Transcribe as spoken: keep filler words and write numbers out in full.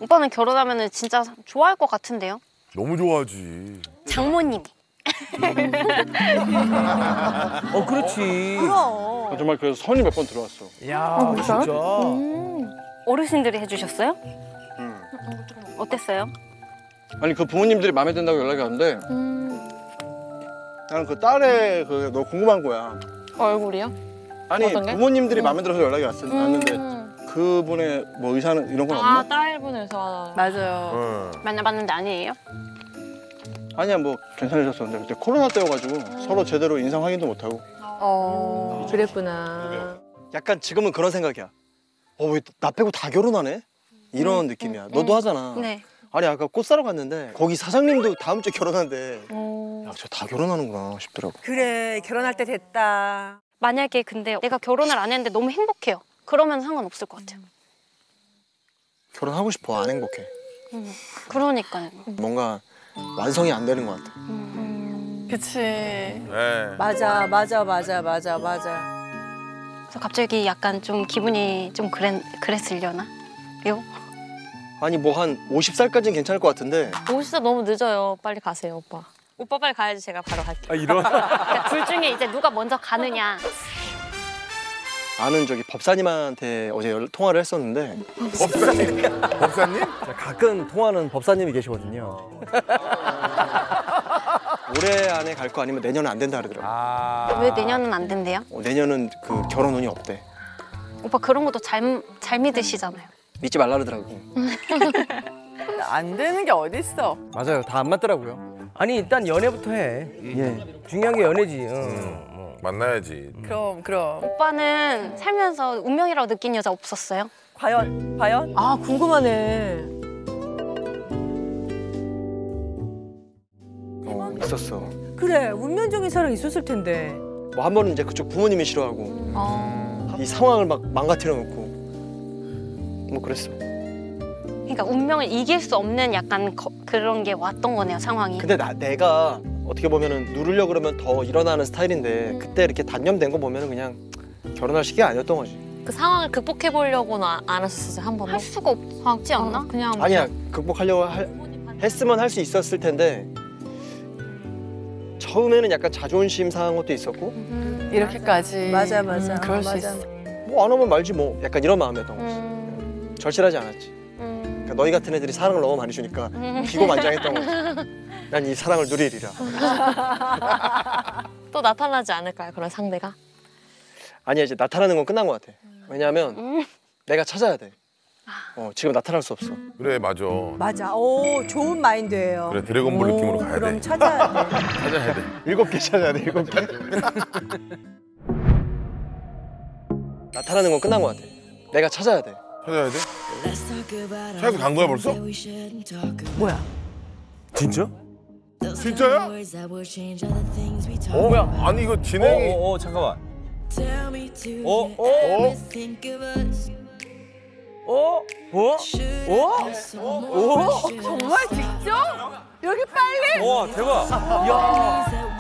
오빠는 결혼하면 진짜 좋아할 것 같은데요? 너무 좋아하지. 장모님이. 어, 그렇지. 그럼. 정말 그래서 선이 몇 번 들어왔어. 야, 아, 진짜. 음. 어르신들이 해주셨어요? 응. 어땠어요? 아니 그 부모님들이 마음에 든다고 연락이 왔는데 음. 나는 그 딸의 그 너 궁금한 거야. 얼굴이요? 아니 어떤 게? 부모님들이 음. 마음에 들어서 연락이 왔, 왔는데 음. 그분의 뭐 의사는 이런 건 아, 없나? 딸분에서. 맞아요. 응. 만나봤는데 아니에요? 아니야 뭐 괜찮으셨었는데 그때 코로나 때여가지고 음. 서로 제대로 인상 확인도 못하고. 어, 그랬구나. 약간 지금은 그런 생각이야. 어 왜 나 빼고 다 결혼하네? 이런 느낌이야. 너도 하잖아. 네. 아니 아까 꽃 사러 갔는데 거기 사장님도 다음 주에 결혼한대. 어... 야 저 다 결혼하는구나 싶더라고. 그래, 결혼할 때 됐다. 만약에 근데 내가 결혼을 안 했는데 너무 행복해요. 그러면 상관없을 것 같아요. 결혼하고 싶어 안 행복해. 음. 그러니까요. 뭔가 완성이 안 되는 것 같아. 음. 그치. 네. 맞아, 맞아, 맞아, 맞아, 맞아. 그래서 갑자기 약간 좀 기분이 좀 그랬, 그랬으려나? 요? 아니 뭐 한 오십 살까지는 괜찮을 것 같은데 오십 살 너무 늦어요. 빨리 가세요, 오빠. 오빠 빨리 가야지 제가 바로 갈게요. 아, 이런. 그러니까 둘 중에 이제 누가 먼저 가느냐. 아는 저기 법사님한테 어제 연- 통화를 했었는데 법사님? 법사님? 가끔 통하는 법사님이 계시거든요. 올해 안에 갈 거 아니면 내년은 안 된다 그러더라고. 아. 왜 내년은 안 된대요? 어, 내년은 그 결혼 운이 없대. 오빠 그런 것도 잘, 잘 믿으시잖아요. 믿지 말라 그러더라고. 안 되는 게 어딨어. 맞아요. 다 안 맞더라고요. 아니, 일단 연애부터 해. 예. 중요한 게 연애지. 응. 뭐. 만나야지. 그럼, 그럼. 오빠는 살면서 운명이라고 느낀 여자 없었어요? 과연, 과연? 아, 궁금하네. 어 있었어. 그래, 운명적인 사랑 있었을 텐데. 뭐 한 번은 이제 그쪽 부모님이 싫어하고 어. 이 상황을 막 망가뜨려 놓고 뭐 그랬어. 그러니까 운명을 이길 수 없는 약간 거, 그런 게 왔던 거네요, 상황이. 근데 나 내가 어떻게 보면은 누르려 그러면 더 일어나는 스타일인데 그때 이렇게 단념된 거 보면은 그냥 결혼할 시기가 아니었던 거지. 그 상황을 극복해 보려고는 안 하셨어요, 한 번도? 할 수가 없지 않나? 어, 그냥 아니야 극복하려고 할, 했으면 할 수 있었을 텐데 처음에는 약간 자존심 상한 것도 있었고 음. 이렇게까지. 맞아, 맞아. 음, 그럴 수 맞아. 있어. 뭐 안 하면 말지 뭐 약간 이런 마음이었던 거지. 음. 절실하지 않았지. 음. 그러니까 너희 같은 애들이 사랑을 너무 많이 주니까 비고만장했던 거지. 난 이 사랑을 누리리라. 또 나타나지 않을까요, 그런 상대가? 아니야 이제 나타나는 건 끝난 것 같아. 왜냐하면 음. 내가 찾아야 돼. 어, 지금 나타날 수 없어. 그래 맞아. 맞아. 오, 좋은 마인드예요. 그래 드래곤볼 오, 느낌으로 가야 그럼 돼. 찾아야 돼. 찾아야 돼. 일곱 개 찾아야 돼. 일곱 개. 나타나는 건 끝난 것 같아. 내가 찾아야 돼. 찾아야 돼? 찾고 간 거야 벌써? 뭐야? 진짜? 진짜야? 어? 뭐야? 아니 이거 진행이. 어, 어, 어, 잠깐만. 어? 어? 어? 어? 어? 어? 어? 정말 직접? 여기 빨리? 와, 대박. 야.